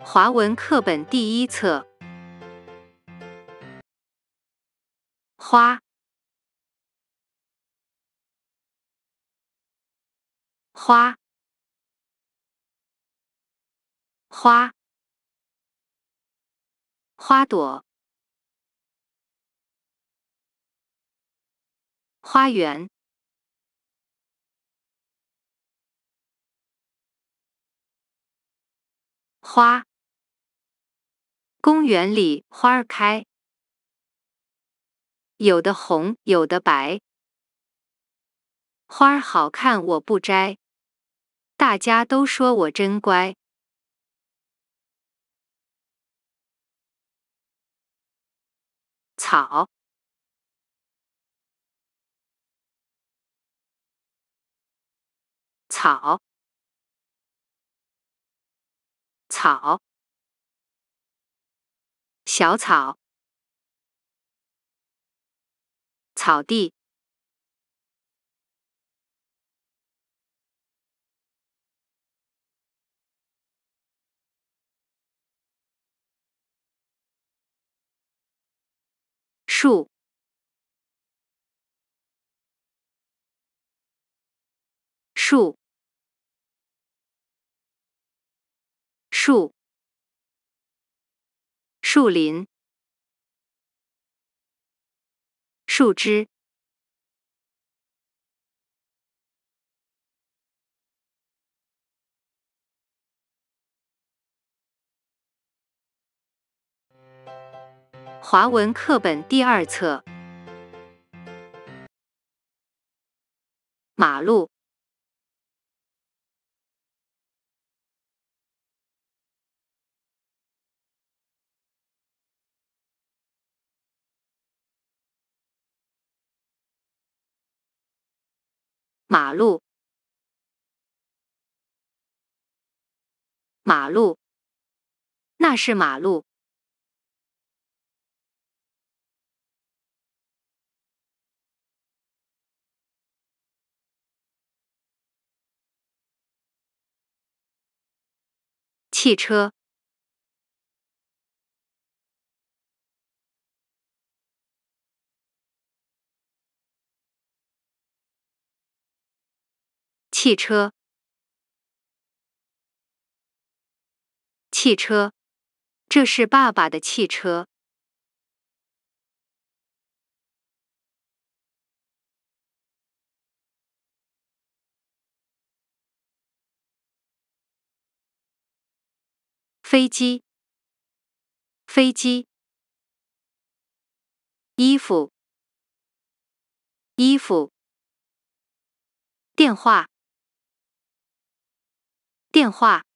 华文课本第1册。花，花，花，花朵，花园，花，公园里花儿开，有的红，有的白，花儿好看我不摘，大家都说我真乖。草，草，草，小草，草地，树，树，树，树林，树枝，华文课本第2册。马路，马路，马路，那是马路。汽车，汽车，汽车，这是爸爸的汽车。飞机，飞机，衣服，衣服，电话，电话，